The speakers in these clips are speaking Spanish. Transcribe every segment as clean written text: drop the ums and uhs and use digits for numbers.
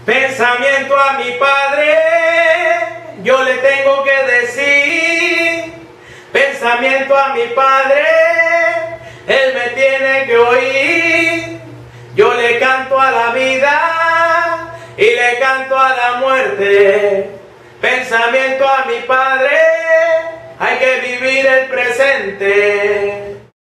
Pensamiento a mi padre, yo le tengo que decir. Pensamiento a mi padre, él me tiene que oír. Yo le canto a la vida y le canto a la muerte. Pensamiento a mi padre, hay que vivir el presente.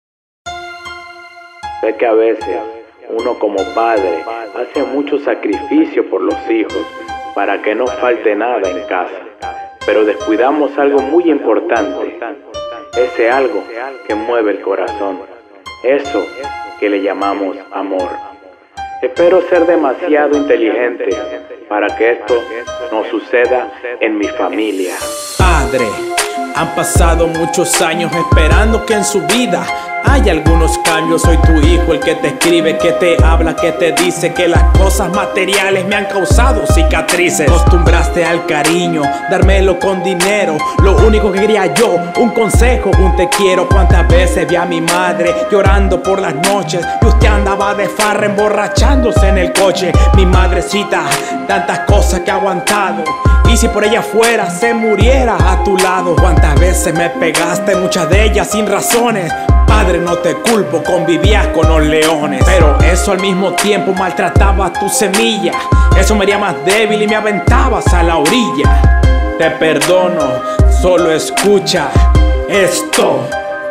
Sé que a veces uno como padre hace mucho sacrificio por los hijos para que no falte nada en casa, pero descuidamos algo muy importante, ese algo que mueve el corazón, eso que le llamamos amor. Espero ser demasiado inteligente para que esto no suceda en mi familia. Padre, han pasado muchos años esperando que en su vida hay algunos cambios. Soy tu hijo, el que te escribe, que te habla, que te dice que las cosas materiales me han causado cicatrices. Acostumbraste al cariño, dármelo con dinero. Lo único que quería yo, un consejo, un te quiero. Cuántas veces vi a mi madre llorando por las noches y usted andaba de farra emborrachándose en el coche. Mi madrecita, tantas cosas que ha aguantado, y si por ella fuera se muriera a tu lado. Cuántas veces me pegaste, muchas de ellas sin razones. Padre, no te culpo, convivías con los leones, pero eso al mismo tiempo maltrataba tu semilla. Eso me haría más débil y me aventabas a la orilla. Te perdono, solo escucha esto.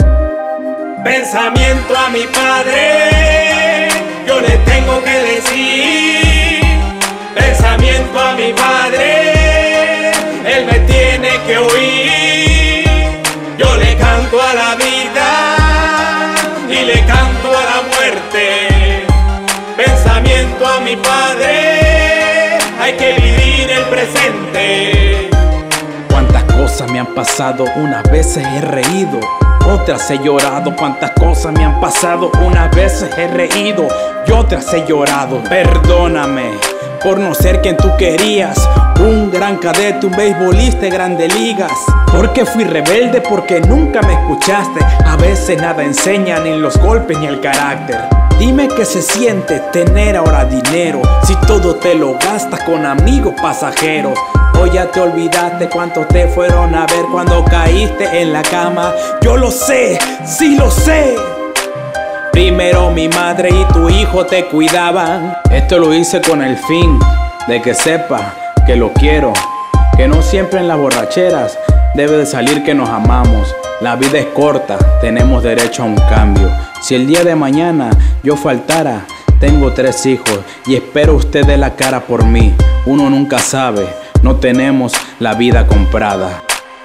Pensamiento a mi padre, yo le tengo que decir. Pensamiento a mi padre, él me tiene que oír. Yo le canto a la vida y le canto a la muerte. Pensamiento a mi padre, hay que vivir el presente. Cuántas cosas me han pasado, unas veces he reído, otras he llorado. Cuántas cosas me han pasado, unas veces he reído y otras he llorado. Perdóname por no ser quien tú querías, un gran cadete, un beisbolista de grandes ligas. Porque fui rebelde, porque nunca me escuchaste. A veces nada enseña, ni los golpes ni el carácter. Dime qué se siente tener ahora dinero, si todo te lo gastas con amigos pasajeros. Hoy ya te olvidaste cuántos te fueron a ver cuando caíste en la cama. Yo lo sé, sí lo sé. Primero mi madre y tu hijo te cuidaban. Esto lo hice con el fin de que sepa que lo quiero, que no siempre en las borracheras debe de salir que nos amamos. La vida es corta, tenemos derecho a un cambio. Si el día de mañana yo faltara, tengo 3 hijos y espero usted dé la cara por mí. Uno nunca sabe, no tenemos la vida comprada.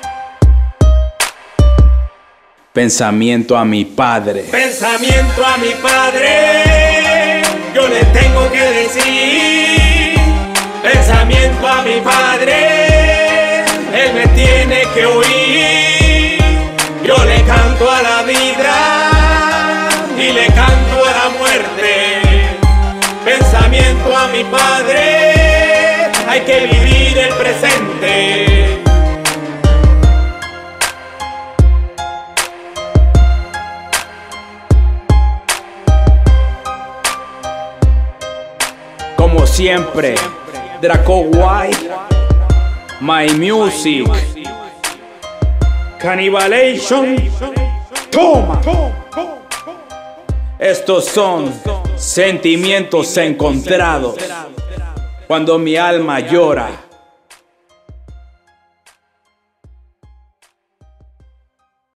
Pensamiento a mi padre. Pensamiento a mi padre, yo le tengo que decir. Pensamiento a mi padre, él me tiene que oír. Yo le canto a la vida y le canto a la muerte. Pensamiento a mi padre, hay que vivir el presente. Como siempre, Draco White, My Music, Cannibalation, toma. Estos son sentimientos encontrados. Cuando mi alma llora